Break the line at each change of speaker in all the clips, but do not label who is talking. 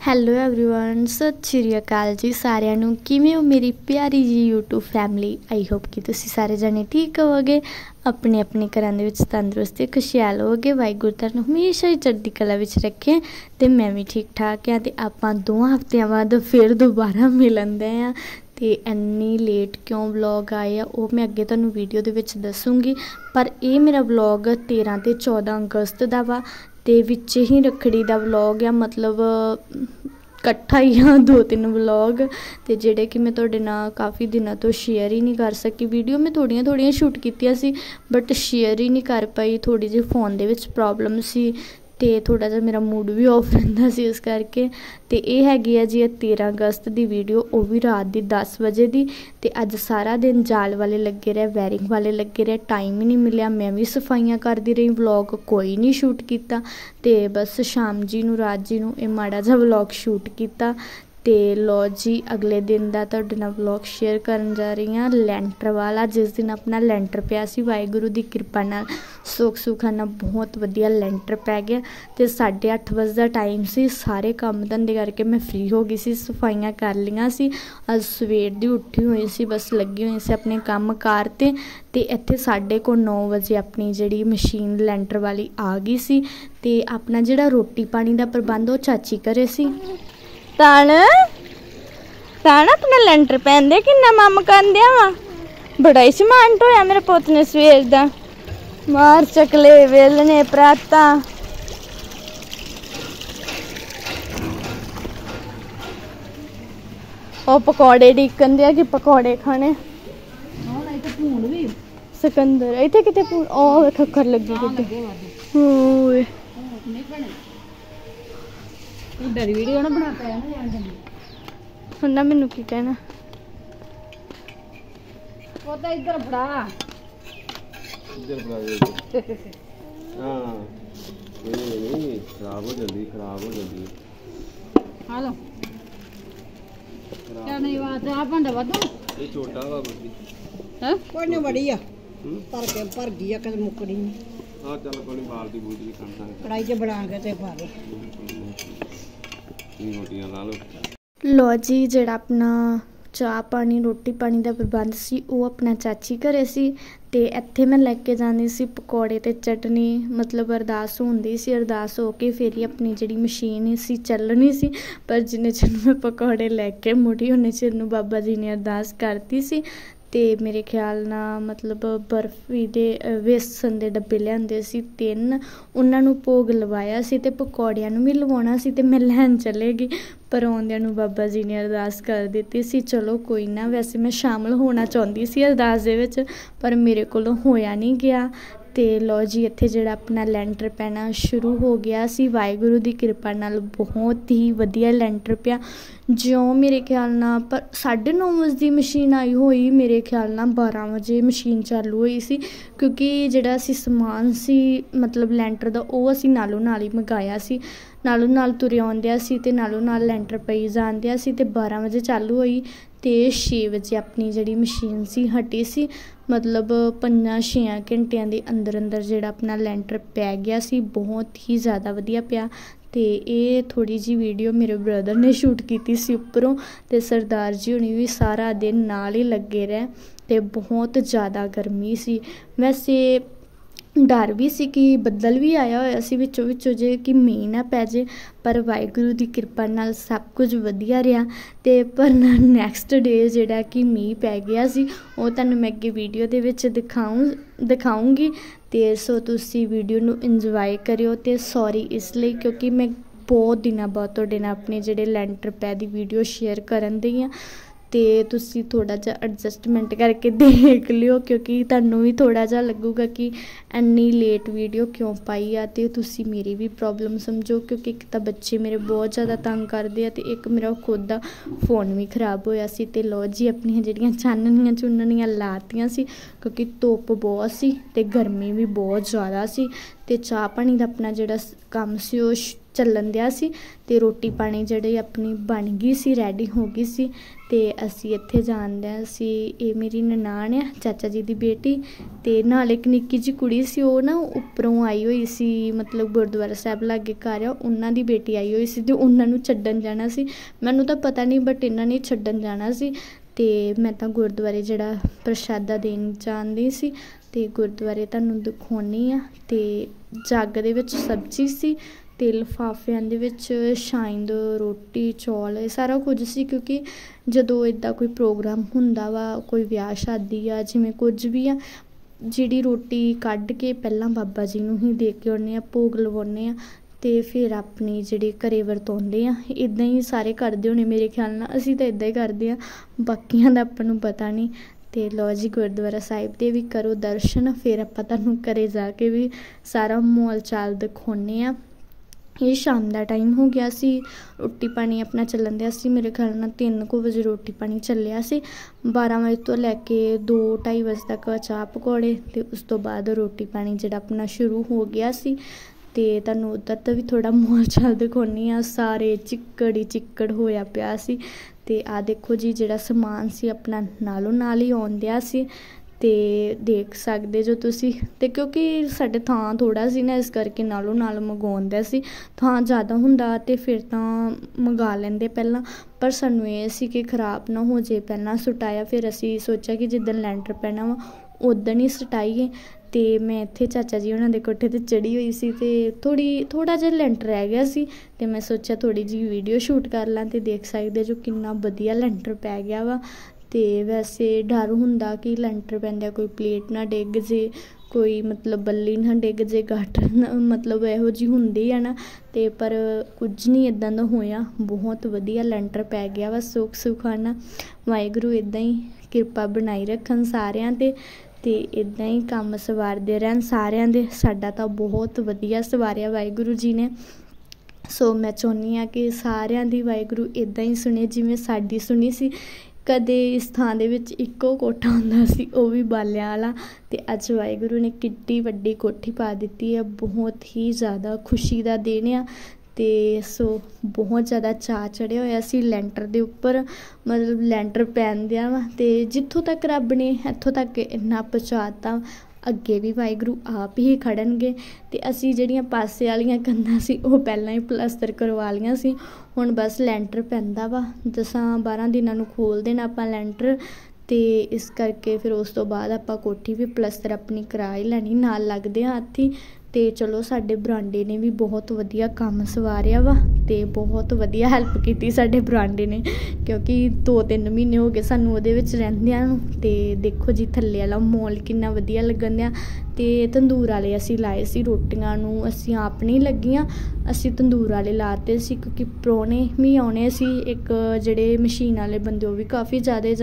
Hello everyone सत श्री अकाल जी सारिਆਂ ਨੂੰ ਕਿਵੇਂ ਹੋ ਮੇਰੀ ਪਿਆਰੀ ਜੀ YouTube ਫੈਮਿਲੀ। आई होप कि तुसी सारे जने ठीक होवोगे, अपने अपने घरां दे विच तंदुरुस्त ते खुशहाल होवोगे। वाहिगुरू तुहानूं हमेशा ही चढ़दी कला विच रखे ते मैं भी ठीक ठाक हाँ। ते आपां 2 हफ्तियां बाद फिर दोबारा मिलन दे आ ते इन्नी लेट क्यों व्लॉग आए आ वो मैं अगे तुहानूं वीडियो दे विच दसूँगी। पर ये मेरा व्लॉग 13 ते 14 अगस्त दा वा ते विच ही रखड़ी दा व्लॉग आ, मतलब कट्ठा ही हाँ 2-3 व्लॉग ते जेडे कि मैं तुहाडे नाल काफ़ी दिनों तो शेयर ही नहीं कर सकी। वीडियो मैं थोड़ियां शूट कीतियां सी बट शेयर ही नहीं कर पाई, थोड़ी जी फोन दे विच प्रॉब्लम सी ते थोड़ा जा मेरा मूड भी ऑफ रहिंदा सी इस करके। ते ये हैगी है जी 13 अगस्त की वीडियो, वो भी रात की 10 बजे की। ते अज सारा दिन जाल वाले लगे रहे, वायरिंग वाले लगे रहे, टाइम ही नहीं मिलिया। मैं भी सफाइयां करती रही, व्लॉग कोई नहीं शूट किया। ते बस शाम जी नूं रात जी नूं ये माड़ा जा व्लॉग शूट किया। तो लो जी अगले दिन का तुहाडे नाल व्लॉग शेयर करन जा रही हाँ लैंटर वाला, जिस दिन अपना लैंटर पिया सी। वाहिगुरू की कृपा नाल सुख सुखाना बहुत वधिया लैंटर पै गया। तो 8:30 बजे का टाइम सी, सारे काम धंधे करके मैं फ्री हो गई सी, सफाइयां कर लियां सी। अज सवेर दी उठी हुई सी, बस लगी हुई सी अपने काम कार ते इत्थे 9:30 बजे अपनी जिहड़ी मशीन लैंटर वाली आ गई सी। ते अपना जिहड़ा रोटी पानी का प्रबंध वो चाची करे सी। तान तान अपना लैंटर पैंदे किन्ना मम करदे वा, बड़ा ही समान ढोया मेरे पुत ने सवेर दा। मार चकले वेलने पराता ओ पकौड़े डिकन दे कि पकौड़े खाने। सिकंदर इत्थे किते भूण ओ खखर लगी किते ओए वीडियो ना बनाता है ना मैनू की कहना इधर फड़ा
खराब हो जल्दी
हेलो क्या नहीं बात है। आप अंडा वादो
ये छोटा वा बड़ी
हैं
कोई नहीं बड़ी आ भर गई कद मुकड़ी नहीं।
हां चल कोई बाल्टी बूटी भी खाना
कढ़ाई च बना के ते पा दे
रोटियां ला लो।
लो जी जिहड़ा अपना चाह पानी रोटी पानी का प्रबंध सी वो अपना चाची घरे सी। ते इत्थे मैं लैके जानी सी पकौड़े ते चटनी, मतलब अरदास होंदी सी, अरदास हो के फिर ही अपनी जिहड़ी मशीन सी चलनी सी। पर जिन्ने चिर मैं पकौड़े लैके मुड़ी उन्ने चिर नूं बाबा जी ने अरदास करती सी। ते मेरे ख्याल ना मतलब बर्फी दे बेसन दे डब्बे लिआंदे सी 3, उन्हां नूं भोग लवाया सी ते पकौड़ियां नूं भी लवाउणा सी ते मैं लैन चलेगी। पर आउंदियां नूं बाबा जी ने अरदास कर दित्ती सी। चलो कोई ना, वैसे मैं शामिल होना चाहुंदी सी अरदास दे विच पर मेरे कोलों होया नहीं गया। ते लो जी इत्थे जिहड़ा अपना लैंटर पैना शुरू हो गया सी। वाहिगुरू की कृपा नाल बहुत ही वधिया लैंटर पिया। ज्यों मेरे ख्याल नाल पर 9:30 बजे की मशीन आई हुई, मेरे ख्याल नाल 12 बजे मशीन चालू हुई सी, क्योंकि जिहड़ा असीं समान सी मतलब लैंटर दा वो असीं नालों नाल ही मंगाया सी। नालों नाल तुरे आउंदिया सी ते नालों नाल लैंटर पई जांदिया सी ते 12 बजे चालू हुई ते 6 बजे अपनी जिहड़ी मशीन सी हटी सी। मतलब 5-6 घंटियां दे अंदर अंदर जिहड़ा अपना लैंटर पै गया सी, बहुत ही ज़्यादा वधिया पिया। ते ये थोड़ी जी वीडियो मेरे ब्रदर ने शूट की सी उपरों, ते सरदार जी हुणी भी सारा दिन नाल ही लगे रहे। ते बहुत ज़्यादा गर्मी सी, वैसे डर भी सी कि बदल भी आया होया सी विचों विचों जे कि मींह ना पै जे, पर वाहिगुरू की कृपा नाल सब कुछ वधिया रहा। ते पर नैक्सट डे जिहड़ा कि मींह पै गया सी वो तुहानूं मैं अगे वीडियो दे विच दिखाऊंगी। ते सो तुसी वीडियो नूं इंजॉय करियो। ते सॉरी इसलिए क्योंकि मैं बहुत दिनों बाद तुहाडे नाल अपने जिहड़े लैंटर पै दी वीडियो शेयर करन दई आं। ते तुसी थोड़ा जा एडजस्टमेंट करके देख लियो, क्योंकि तुहानूं भी थोड़ा जा लगूगा कि इन्नी लेट वीडियो क्यों पाई आ। ते तुसी मेरी भी प्रॉब्लम समझो, क्योंकि एक तो बच्चे मेरे बहुत ज़्यादा तंग करते हैं ते एक मेरा खुद दा फोन भी खराब होया सी। ते लो जी अपनियां जिहड़ियां चाननियां चुननियां लातियां सी, क्योंकि धुप्प बहुत सी ते गर्मी भी बहुत ज़्यादा सी। ते चाह पानी दा अपना जिहड़ा कम्म सी ओह ਚੱਲਣ ਦਿਆ ਸੀ ਤੇ ਰੋਟੀ ਪਾਣੀ ਜਿਹੜੀ ਆਪਣੀ ਬਣ ਗਈ ਸੀ, ਰੈਡੀ ਹੋ ਗਈ ਸੀ ਤੇ ਅਸੀਂ ਇੱਥੇ ਜਾਣਦੇ ਸੀ। ਇਹ ਮੇਰੀ ਨਨਾਣ ਆ, ਚਾਚਾ ਜੀ ਦੀ ਬੇਟੀ, ਤੇ ਨਾਲ ਇੱਕ ਨਿੱਕੀ ਜਿਹੀ ਕੁੜੀ ਸੀ, ਉਹ ਨਾ ਉੱਪਰੋਂ ਆਈ ਹੋਈ ਸੀ, ਮਤਲਬ ਗੁਰਦੁਆਰਾ ਸਾਹਿਬ ਲਾਗੇ ਘਰ ਆ, ਉਹਨਾਂ ਦੀ ਬੇਟੀ ਆਈ ਹੋਈ ਸੀ ਤੇ ਉਹਨਾਂ ਨੂੰ ਛੱਡਣ ਜਾਣਾ ਸੀ। ਮੈਨੂੰ ਤਾਂ ਪਤਾ ਨਹੀਂ ਬਟ ਇਹਨਾਂ ਨੇ ਛੱਡਣ ਜਾਣਾ ਸੀ ਤੇ ਮੈਂ ਤਾਂ ਗੁਰਦੁਆਰੇ ਜਿਹੜਾ ਪ੍ਰਸ਼ਾਦਾ ਦੇਣ ਜਾਂਦੀ ਸੀ ਤੇ ਗੁਰਦੁਆਰੇ ਤੁਹਾਨੂੰ ਦਿਖਾਉਂਦੀ ਆ। ਤੇ ਜੱਗ ਦੇ ਵਿੱਚ ਸਬਜ਼ੀ ਸੀ ਤੇ ਲਿਫਾਫਿਆਂ ਦੇ ਵਿੱਚ ਸ਼ਾਇਦ ਰੋਟੀ ਚੌਲ ਇਹ ਸਾਰਾ ਕੁਝ ਸੀ, ਕਿਉਂਕਿ ਜਦੋਂ ਇੱਦਾਂ ਕੋਈ ਪ੍ਰੋਗਰਾਮ ਹੁੰਦਾ ਵਾ, ਕੋਈ ਵਿਆਹ ਸ਼ਾਦੀ ਆ, ਜਿਵੇਂ ਕੁਝ ਵੀ ਆ, ਜਿਹੜੀ ਰੋਟੀ ਕੱਢ ਕੇ ਪਹਿਲਾਂ ਬਾਬਾ ਜੀ ਨੂੰ ਹੀ ਦੇ ਕੇ ਆਉਂਦੇ ਆ, ਭੋਗ ਲਵਾਉਂਦੇ ਆ ਤੇ ਫਿਰ ਆਪਣੀ ਜਿਹੜੀ ਘਰੇ ਵਰਤਾਉਂਦੇ ਆ। ਇੱਦਾਂ ਹੀ ਸਾਰੇ ਕਰਦੇ ਹੋਣੇ ਮੇਰੇ ਖਿਆਲ ਨਾਲ, ਅਸੀਂ ਤਾਂ ਇੱਦਾਂ ਹੀ ਕਰਦੇ ਆ, ਬਾਕੀਆਂ ਦਾ ਆਪਾਂ ਨੂੰ ਪਤਾ ਨਹੀਂ। ਤੇ ਲਓ ਜੀ, ਗੁਰਦੁਆਰਾ ਸਾਹਿਬ ਦੇ ਵੀ ਕਰੋ ਦਰਸ਼ਨ, ਫਿਰ ਆਪਾਂ ਤੁਹਾਨੂੰ ਘਰੇ ਜਾ ਕੇ ਵੀ ਸਾਰਾ ਮਾਹੌਲ ਚਾਲ ਦਿਖਾਉਂਦੇ ਆ। ਇਹ ਸ਼ਾਮ ਦਾ ਟਾਈਮ ਹੋ ਗਿਆ ਸੀ, ਰੋਟੀ ਪਾਣੀ ਆਪਣਾ ਚੱਲਣ ਦਿਆ ਸੀ। ਮੇਰੇ ਖਿਆਲ ਨਾਲ 3 ਕੁ ਵਜੇ ਰੋਟੀ ਪਾਣੀ ਚੱਲਿਆ ਸੀ। 12 ਵਜੇ ਤੋਂ ਲੈ ਕੇ 2-2:30 ਵਜੇ ਤੱਕ ਚਾਹ ਪਕੌੜੇ ਤੇ ਉਸ ਤੋਂ ਬਾਅਦ ਰੋਟੀ ਪਾਣੀ ਜਿਹੜਾ ਆਪਣਾ ਸ਼ੁਰੂ ਹੋ ਗਿਆ ਸੀ। ਤੇ ਤੁਹਾਨੂੰ ਉੱਧਰ ਤੋਂ ਵੀ ਥੋੜ੍ਹਾ ਮਾਹੌਲ ਚਾਲ ਦਿਖਾਉਂਦੀ ਹਾਂ। ਸਾਰੇ ਚਿੱਕੜ ਹੀ ਚਿੱਕੜ ਹੋਇਆ ਪਿਆ ਸੀ ਤੇ ਆਹ ਦੇਖੋ ਜੀ, ਜਿਹੜਾ ਸਮਾਨ ਸੀ ਆਪਣਾ ਨਾਲੋਂ ਨਾਲ ਹੀ ਆਉਣ ਦਿਆ ਸੀ ਤੇ ਦੇਖ ਸਕਦੇ ਜੋ ਤੁਸੀਂ। ਤੇ ਕਿਉਂਕਿ ਸਾਡੇ ਥਾਂ ਥੋੜ੍ਹਾ ਸੀ ਨਾ, ਇਸ ਕਰਕੇ ਨਾਲੋਂ ਨਾਲ ਮੰਗਵਾਉਂਦਾ ਸੀ। ਥਾਂ ਜ਼ਿਆਦਾ ਹੁੰਦਾ ਤੇ ਫਿਰ ਤਾਂ ਮੰਗਾ ਲੈਂਦੇ ਪਹਿਲਾਂ, ਪਰ ਸਾਨੂੰ ਇਹ ਸੀ ਕਿ ਖ਼ਰਾਬ ਨਾ ਹੋ ਜੇ, ਪਹਿਲਾਂ ਸੁਟਾਇਆ। ਫਿਰ ਅਸੀਂ ਸੋਚਿਆ ਕਿ ਜਿੱਦਣ ਲੈਂਟਰ ਪੈਣਾ ਵਾ ਉਦਣ ਹੀ ਸੁਟਾਈਏ। ਤੇ ਮੈਂ ਇੱਥੇ ਚਾਚਾ ਜੀ ਉਹਨਾਂ ਦੇ ਕੋਠੇ 'ਤੇ ਚੜ੍ਹੀ ਹੋਈ ਸੀ ਤੇ ਥੋੜ੍ਹਾ ਜਿਹਾ ਲੈਂਟਰ ਰਹਿ ਗਿਆ ਸੀ ਤੇ ਮੈਂ ਸੋਚਿਆ ਥੋੜ੍ਹੀ ਜਿਹੀ ਵੀਡੀਓ ਸ਼ੂਟ ਕਰ ਲਾਂ। ਤੇ ਦੇਖ ਸਕਦੇ ਜੋ ਕਿੰਨਾ ਵਧੀਆ ਲੈਂਟਰ ਪੈ ਗਿਆ ਵਾ। ਤੇ ਵੈਸੇ ਡਰ ਹੁੰਦਾ ਕਿ ਲੈਂਟਰ ਪੈਂਦਿਆਂ ਕੋਈ ਪਲੇਟ ਨਾ ਡਿੱਗ ਜੇ, ਕੋਈ ਮਤਲਬ ਬੱਲੀ ਨਾ ਡਿੱਗ ਜੇ, ਗਾਟਰ ਮਤਲਬ ਇਹੋ ਜਿਹੀ ਹੁੰਦੀ ਆ ਨਾ। ਤੇ ਪਰ ਕੁਝ ਨਹੀਂ ਇੱਦਾਂ ਦਾ ਹੋਇਆ, ਬਹੁਤ ਵਧੀਆ ਲੈਂਟਰ ਪੈ ਗਿਆ ਵਾ ਸੁੱਖ ਸੁਖਾਨਾ। ਵਾਹਿਗੁਰੂ ਇੱਦਾਂ ਹੀ ਕਿਰਪਾ ਬਣਾਈ ਰੱਖਣ ਸਾਰਿਆਂ 'ਤੇ ਤੇ ਇੱਦਾਂ ਹੀ ਕੰਮ ਸਵਾਰਦੇ ਰਹਿਣ ਸਾਰਿਆਂ ਦੇ। ਸਾਡਾ ਤਾਂ ਬਹੁਤ ਵਧੀਆ ਸਵਾਰਿਆ ਵਾਹਿਗੁਰੂ ਜੀ ਨੇ। ਸੋ ਮੈਂ ਚਾਹੁੰਦੀ ਹਾਂ ਕਿ ਸਾਰਿਆਂ ਦੀ ਵਾਹਿਗੁਰੂ ਇੱਦਾਂ ਹੀ ਸੁਣੇ ਜਿਵੇਂ ਸਾਡੀ ਸੁਣੀ ਸੀ। ਕਦੇ ਇਸ ਥਾਂ ਦੇ ਵਿੱਚ ਇੱਕੋ ਕੋਠਾ ਹੁੰਦਾ ਸੀ, ਉਹ ਵੀ ਬਾਲਿਆਂ ਵਾਲਾ, ਤੇ ਅੱਜ ਵਾਹਿਗੁਰੂ ਨੇ ਕਿੱਡੀ ਵੱਡੀ ਕੋਠੀ ਪਾ ਦਿੱਤੀ ਹੈ। ਬਹੁਤ ਹੀ ਜ਼ਿਆਦਾ ਖੁਸ਼ੀ ਦਾ ਦਿਨ ਆ ਤੇ ਸੋ ਬਹੁਤ ਜ਼ਿਆਦਾ ਚਾਅ ਚੜ੍ਹਿਆ ਹੋਇਆ ਸੀ ਲੈਂਟਰ ਦੇ ਉੱਪਰ, ਮਤਲਬ ਲੈਂਟਰ ਪੈਣ ਦਿਆ ਵਾ। ਤੇ ਜਿੱਥੋਂ ਤੱਕ ਰੱਬ ਨੇ ਇੱਥੋਂ ਤੱਕ ਇੰਨਾ ਪਹੁੰਚਾਤਾ, ਅੱਗੇ ਵੀ ਵਾਹਿਗੁਰੂ ਆਪ ਹੀ ਖੜਨਗੇ। ਤੇ ਅਸੀਂ ਜਿਹੜੀਆਂ ਪਾਸੇ ਵਾਲੀਆਂ ਕੰਧਾਂ ਸੀ ਉਹ ਪਹਿਲਾਂ ਹੀ ਪਲਸਤਰ ਕਰਵਾ ਲਈਆਂ ਸੀ, ਹੁਣ ਬਸ ਲੈਂਟਰ ਪੈਂਦਾ ਵਾ। 10-12 ਦਿਨਾਂ ਨੂੰ ਖੋਲ੍ਹ ਦੇਣਾ ਆਪਾਂ ਲੈਂਟਰ, ਤੇ ਇਸ ਕਰਕੇ ਫਿਰ ਉਸ ਤੋਂ ਬਾਅਦ ਆਪਾਂ ਕੋਠੀ ਵੀ ਪਲਸਤਰ ਆਪਣੀ ਕਰਾ ਹੀ ਲੈਣੀ, ਨਾਲ ਲੱਗਦੇ ਆ ਹੱਥ ਹੀ। ਤੇ ਚਲੋ ਸਾਡੇ ਬਰਾਂਡੇ ਨੇ ਵੀ ਬਹੁਤ ਵਧੀਆ ਕੰਮ ਸਵਾਰਿਆ ਵਾ ਤੇ ਬਹੁਤ ਵਧੀਆ ਹੈਲਪ ਕੀਤੀ ਸਾਡੇ ਬਰਾਂਡੇ ਨੇ, ਕਿਉਂਕਿ 2-3 ਮਹੀਨੇ ਹੋ ਗਏ ਸਾਨੂੰ ਉਹਦੇ ਵਿੱਚ ਰਹਿੰਦਿਆਂ ਨੂੰ। ਤੇ ਦੇਖੋ ਜੀ ਥੱਲੇ ਵਾਲਾ ਮਾਹੌਲ ਕਿੰਨਾ ਵਧੀਆ ਲੱਗਣ ਦਿਆ। ਤੇ ਤੰਦੂਰ ਵਾਲੇ ਅਸੀਂ ਲਾਏ ਸੀ, ਰੋਟੀਆਂ ਨੂੰ ਅਸੀਂ ਆਪ ਨਹੀਂ ਲੱਗੀਆਂ, ਅਸੀਂ ਤੰਦੂਰ ਵਾਲੇ ਲਾਤੇ ਸੀ ਕਿਉਂਕਿ ਪ੍ਰਾਹੁਣੇ ਵੀ ਆਉਣੇ ਸੀ। ਇੱਕ ਜਿਹੜੇ ਮਸ਼ੀਨ ਵਾਲੇ ਬੰਦੇ ਉਹ ਵੀ ਕਾਫੀ ਜ਼ਿਆਦਾ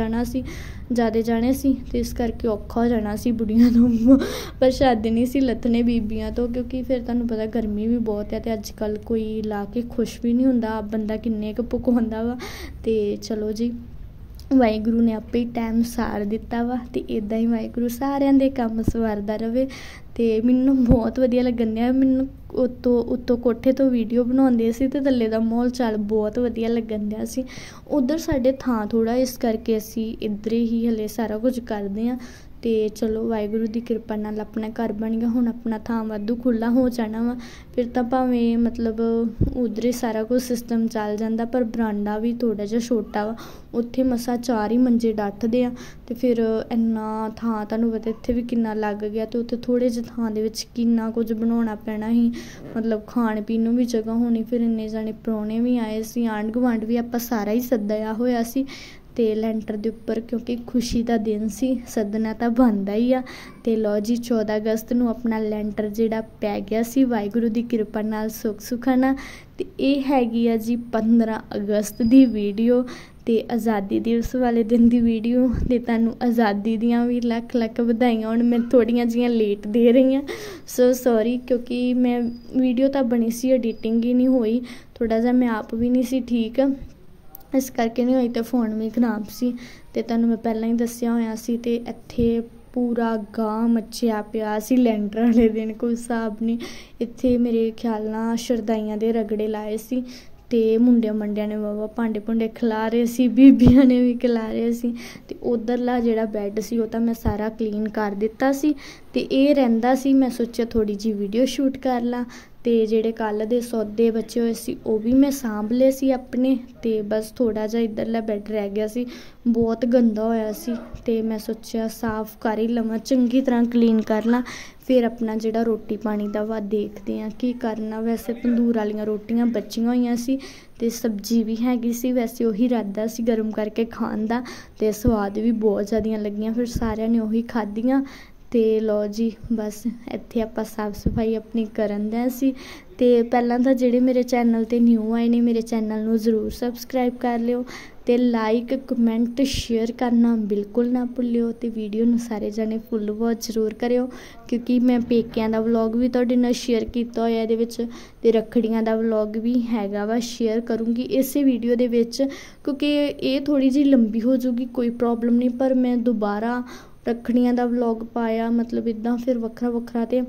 ਜਾਣੇ ਸੀ ਤੇ ਇਸ ਕਰਕੇ ਔਖਾ ਹੋ ਜਾਣਾ ਸੀ ਬੁੜੀਆਂ ਤੋਂ ਪ੍ਰਸ਼ਾਦੇ ਨਹੀਂ ਸੀ ਲੱਥਣੇ ਬੀਬੀਆਂ ਤੋਂ, ਕਿਉਂਕਿ ਫਿਰ ਤੁਹਾਨੂੰ ਪਤਾ ਗਰਮੀ ਵੀ ਬਹੁਤ ਹੈ ਤੇ ਅੱਜ ਕੱਲ੍ਹ ਕੋਈ ਲਾ ਕੇ ਖੁਸ਼ ਵੀ ਨਹੀਂ ਹੁੰਦਾ, ਬੰਦਾ ਕਿੰਨੇ ਕੁ ਪਕਾਉਂਦਾ ਵਾ। ਤੇ ਚਲੋ ਜੀ, ਵਾਹਿਗੁਰੂ ਨੇ ਆਪੇ ਹੀ ਟਾਈਮ ਸਾਰ ਦਿੱਤਾ ਵਾ ਤੇ ਇੱਦਾਂ ਹੀ ਵਾਹਿਗੁਰੂ ਸਾਰਿਆਂ ਦੇ ਕੰਮ ਸਵਾਰਦਾ ਰਹੇ। ਤੇ ਮੈਨੂੰ ਬਹੁਤ ਵਧੀਆ ਲੱਗਣ ਡਿਆ, ਮੈਨੂੰ ਉੱਤੋਂ ਕੋਠੇ ਤੋਂ ਵੀਡੀਓ ਬਣਾਉਂਦੇ ਸੀ ਤੇ ਥੱਲੇ ਦਾ ਮਾਹੌਲ ਚਾਲ ਬਹੁਤ ਵਧੀਆ ਲੱਗਣ ਡਿਆ ਸੀ। ਉੱਧਰ ਸਾਡੇ ਥਾਂ ਥੋੜ੍ਹਾ, ਇਸ ਕਰਕੇ ਅਸੀਂ ਇੱਧਰ ਹੀ ਹਲੇ ਸਾਰਾ ਕੁਝ ਕਰਦੇ ਹਾਂ। ਤੇ ਚਲੋ ਵਾਹਿਗੁਰੂ ਦੀ ਕਿਰਪਾ ਨਾਲ ਆਪਣਾ ਘਰ ਬਣ ਗਿਆ, ਹੁਣ ਆਪਣਾ ਥਾਂ ਵਾਧੂ ਖੁੱਲ੍ਹਾ ਹੋ ਜਾਣਾ ਵਾ। ਫਿਰ ਤਾਂ ਭਾਵੇਂ ਮਤਲਬ ਉੱਧਰ ਹੀ ਸਾਰਾ ਕੁਝ ਸਿਸਟਮ ਚੱਲ ਜਾਂਦਾ, ਪਰ ਬਰਾਂਡਾ ਵੀ ਥੋੜ੍ਹਾ ਜਿਹਾ ਛੋਟਾ ਵਾ, ਉੱਥੇ ਮਸਾਂ 4 ਹੀ ਮੰਜੇ ਡੱਠਦੇ ਆ ਤੇ ਫਿਰ ਇੰਨਾ ਥਾਂ ਤੁਹਾਨੂੰ ਪਤਾ ਇੱਥੇ ਵੀ ਕਿੰਨਾ ਲੱਗ ਗਿਆ ਤੇ ਉੱਥੇ ਥੋੜ੍ਹੇ ਜਿਹੇ ਥਾਂ ਦੇ ਵਿੱਚ ਕਿੰਨਾ ਕੁਝ ਬਣਾਉਣਾ ਪੈਣਾ ਸੀ, ਮਤਲਬ ਖਾਣ ਪੀਣ ਨੂੰ ਵੀ ਜਗ੍ਹਾ ਹੋਣੀ। ਫਿਰ ਇੰਨੇ ਜਾਣੇ ਪ੍ਰਾਹੁਣੇ ਵੀ ਆਏ ਸੀ, ਆਂਢ ਗੁਆਂਢ ਵੀ ਆਪਾਂ ਸਾਰਾ ਹੀ ਸੱਦਿਆ ਹੋਇਆ ਸੀ ਤੇ ਲੈਂਟਰ ਦੇ ਉੱਪਰ, ਕਿਉਂਕਿ ਖੁਸ਼ੀ ਦਾ ਦਿਨ ਸੀ, ਸੱਦਣਾ ਤਾਂ ਬਣਦਾ ਹੀ ਆ। ਤੇ ਲਓ ਜੀ, 14 ਅਗਸਤ ਨੂੰ ਆਪਣਾ ਲੈਂਟਰ ਜਿਹੜਾ ਪੈ ਗਿਆ ਸੀ ਵਾਹਿਗੁਰੂ ਦੀ ਕਿਰਪਾ ਨਾਲ ਸੁੱਖ ਸੁਖਾਨਾ। ਤੇ ਇਹ ਹੈਗੀ ਆ ਜੀ 15 ਅਗਸਤ ਦੀ ਵੀਡੀਓ ਤੇ ਆਜ਼ਾਦੀ ਦਿਵਸ ਵਾਲੇ ਦਿਨ ਦੀ ਵੀਡੀਓ। ਤੇ ਤੁਹਾਨੂੰ ਆਜ਼ਾਦੀ ਦੀਆਂ ਵੀ ਲੱਖ ਲੱਖ ਵਧਾਈਆਂ। ਹੁਣ ਮੈਂ ਥੋੜ੍ਹੀਆਂ ਜਿਹੀਆਂ ਲੇਟ ਦੇ ਰਹੀ ਹਾਂ, ਸੋ ਸੌਰੀ, ਕਿਉਂਕਿ ਮੈਂ ਵੀਡੀਓ ਤਾਂ ਬਣੀ ਸੀ, ਐਡੀਟਿੰਗ ਹੀ ਨਹੀਂ ਹੋਈ, ਥੋੜ੍ਹਾ ਜਿਹਾ ਮੈਂ ਆਪ ਵੀ ਨਹੀਂ ਸੀ ਠੀਕ, ਇਸ ਕਰਕੇ ਨਹੀਂ ਹੋਈ। ਤੇ ਫੋਨ ਵੀ ਖਰਾਬ ਸੀ ਤੇ ਤੁਹਾਨੂੰ ਮੈਂ ਪਹਿਲਾਂ ਹੀ ਦੱਸਿਆ ਹੋਇਆ ਸੀ। ਤੇ ਇੱਥੇ पूरा गांव मच्चिया पिया सी लैंटर वाले दिन, कोई हिसाब नहीं। इत्थे मेरे ख्याल नाल शरदाइयां दे रगड़े लाए सी ते मुंडियां ने वावा भांडे भुंडे खिलारे सी, बीबियां ने भी खिलारे सी। ते उधरला जेह्ड़ा बैड सी ओह तां मैं सारा क्लीन कर दित्ता सी ते एह् रैंह्दा सी। मैं सोचेआ थोड़ी जी वीडियो शूट कर लां ते जेह्ड़े कल दे सौदे बचे होए सी ओह भी मैं सांभ लए सी अपने। ते बस थोड़ा जिहा इधरला बैड रह गया सी, बहुत गंदा होया सी ते मैं सोचेआ साफ कर ही लवां, चंगी तरह क्लीन कर लां, फिर अपना जेह्ड़ा रोटी पानी दा वा देखदे आं की करना। वैसे तंदूर आह्लियां रोटियां बचियां होइयां सी ते सब्जी भी हैगी सी, वैसे ओही इरादा सी गर्म करके खाण दा ते स्वाद भी बहुत ज़्यादियां लगियां। फिर सारियां ने ओही खाद्धियां ते लो जी बस इत्थे आपां साफ सफाई अपनी करन दे सी। ते पहलां तां जेह्ड़े मेरे चैनल ते न्यू आए ने मेरे चैनल नूं ज़रूर सबसक्राइब कर लिओ ते लाइक कमेंट शेयर करना बिल्कुल ना भुल्लिओ ते वीडियो नूं सारे जने फुल वॉच जरूर करिओ, क्योंकि मैं पेकिਆਂ ਦਾ व्लॉग भी तुहाडे नाल शेयर कीता होया इहदे विच ते रखड़ियां ਦਾ व्लॉग भी हैगा वा, शेयर करूँगी इसे वीडियो दे विच, क्योंकि ये थोड़ी जी लंबी हो जूगी कोई प्रॉब्लम नहीं। पर मैं दोबारा रखड़ियां ਦਾ व्लॉग पाया मतलब इदां फिर वखरा वखरा ते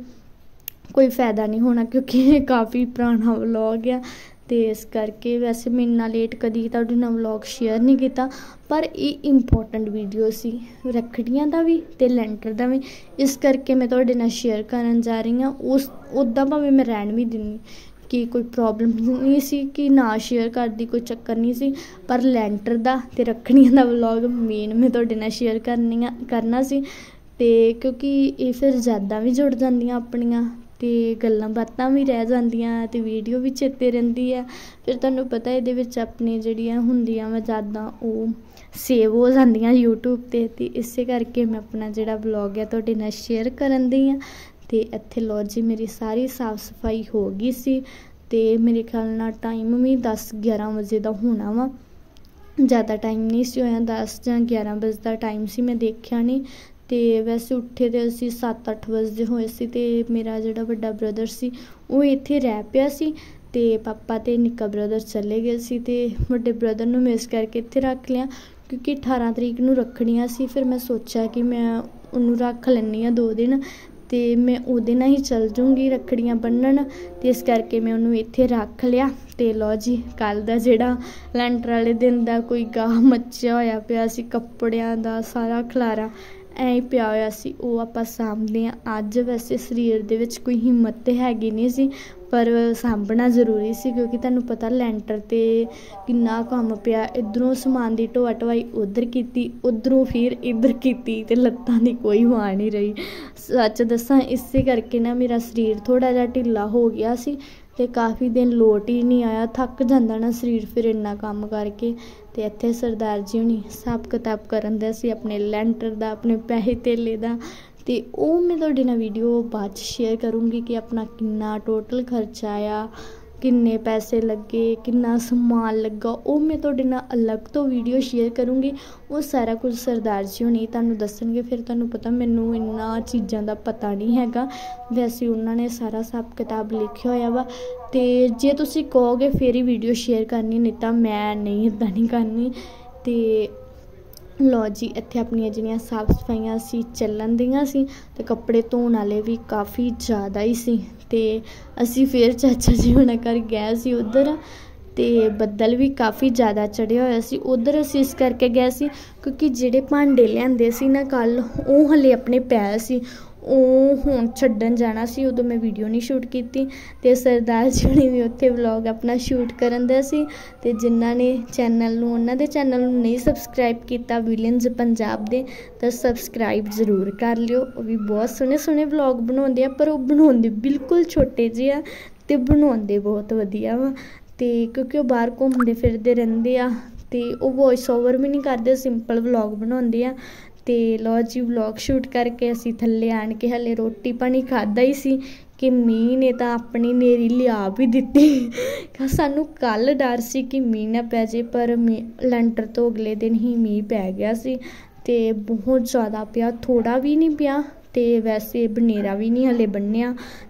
कोई फ़ायदा नहीं होना, क्योंकि काफ़ी पुराना व्लॉग आ ते इस करके। वैसे मैं इन्ना लेट कदी तुहाडे नाल व्लॉग शेयर नहीं कीता, पर एह् इंपॉर्टेंट वीडियो सी रखड़ियां दा भी ते लैंटर दा भी, इस करके मैं तुहाडे नाल शेयर करन जा रही हाँ। उस उदां भावें मैं रहन भी दिन्नी कि कोई प्रॉब्लम नहीं सी कि ना शेयर करदी, कोई चक्कर नहीं सी, पर लैंटर दा ते रखड़ियां दा व्लॉग मेन मैं तुहाडे नाल शेयर करना सी ते क्योंकि ये फिर यादां भी जुड़ जांदियां अपनियां ते गल्लां बातां भी रह जांदियां ते वीडियो भी चेते रहिंदी है। फिर तुहानूं पता इहदे विच अपनी जेह्ड़ियां हुंदियां वा यादां ओह सेव हो जांदियां यूट्यूब ते इसे करके मैं अपना जेह्ड़ा व्लॉग है तुहाडे नाल शेयर करन दी आं। ते इत्थे लो जी मेरी सारी साफ सफाई हो गई सी ते मेरे ख्याल नाल टाइम भी 10-11 बजे दा होना वा, ज़्यादा टाइम नहीं सी होया, 10 जां 11 बजे दा टाइम सी, मैं देखिया नहीं। ते वैसे उठे ते असीं 7-8 बजे होए सी ते मेरा जेह्ड़ा बड्डा ब्रदर सी ओह इत्थे रह पिया सी ते पापा ते निक्का ब्रदर चले गए सी ते बड्डे ब्रदर नूं मैं इस करके इत्थे रख लिया क्योंकि 18 तरीक नूं रखड़ियां सी। फिर मैं सोचा कि मैं उन्नूं रख लैन्नी आं 2 दिन ते मैं ओहदे नाल ही चल जूँगी रखड़ियां बन्नण, ते इस करके मैं उन्नूं इत्थे रख लिया। ते लो जी कल दा जेह्ड़ा लैंटर वाले दिन दा कोई गाह मच्चेआ होया पिया सी, कपड़ियां दा सारा खलारा ऐ ही पिया होया सी, ओह आपां सांभदे आं। अज्ज वैसे शरीर दे विच कोई हिम्मत ते हैगी नहीं सी, पर सांभना जरूरी सी क्योंकि तुहानूं पता लैंटर ते किन्ना कम्म पिया, इधरों समान दी ढोआ ढोआई उधर कीती, उधरों फिर इधर कीती ते लत्तां दी कोई मां नहीं रही। सच दस्सां इसे करके ना मेरा शरीर थोड़ा जिहा ढिल्ला हो गया सी ते काफ़ी दिन लोट ही नहीं आया, थक जांदा ना शरीर फिर इन्ना कम्म करके। ते इत्थे सरदार जी हुणी हिसाब कताब करन दे सी अपने लैंटर दा, अपने पैसे धेल्ले दा, ते ओह मैं तुहाडे नाल वीडियो बाद च शेयर करूँगी कि अपना किन्ना टोटल खर्चा आया, किन्ने पैसे लगे, किन्ना समान लग्गा, ओह मैं तुहाडे नाल अलग तो वीडियो शेयर करूँगी। ओह सारा कुछ सरदार जी हुणी तुहानूं दस्सणगे। फिर तुहानूं पता मैनूं इन्ना चीज़ां दा पता नहीं हैगा, वैसे उन्हां ने सारा हिसाब किताब लिखिया होया वा, ते जे तुसीं कहोगे फिर ही वीडियो शेयर करनी, नहीं तां मैं नहीं इदां नहीं करनी। ते लो जी इत्थे अपनियां जिहड़ियां साफ सफाइयां सी चलन दियां सी ते कपड़े धोण वाले भी काफ़ी ज़्यादा ही सी, ते असीं फिर चाचा जी हुणां घर गए सी उधर, ते बद्दल भी काफ़ी ज़्यादा चढ़िया होया सी उधर। असीं इस करके गए सी क्योंकि जेह्ड़े भांडे लिआंदे सी ना कल ओह हले अपने पै सी, ओह हुण छड्डन जाना सी, उदों मैं वीडियो नहीं शूट कीती। ते सरदार जी हुणी भी उत्थे व्लॉग अपना शूट करन दे सी, ते जिन्हां ने चैनल नूं उन्हां दे चैनल नूं नहीं सबसक्राइब कीता विलियंस पंजाब दे तां सबसक्राइब जरूर कर लिओ। ओह भी बहुत सोहणे सोहणे व्लॉग बनाउंदे आ, पर ओह बनाउंदे बिल्कुल छोटे जे आ ते बनाउंदे बहुत वधिया वा। ते क्योंकि ओह बाहर घूमदे फिरदे रहिंदे आ ते ओह वॉइस ओवर भी नहीं करदे, सिंपल व्लॉग बनाउंदे आ। ते लो जी व्लॉग शूट करके असीं थल्ले आण के हले रोटी पानी खाधा ही सी कि मींह ने तां अपनी नेरी लिया भी दित्ती। सानूं कल डर सी कि मींह ना पै जे, पर लैंटर तो अगले दिन ही मींह पै गया सी ते बहुत ज़्यादा पिया, थोड़ा भी नहीं पिया ते वैसे बनेरा भी नहीं हले बन्नेआ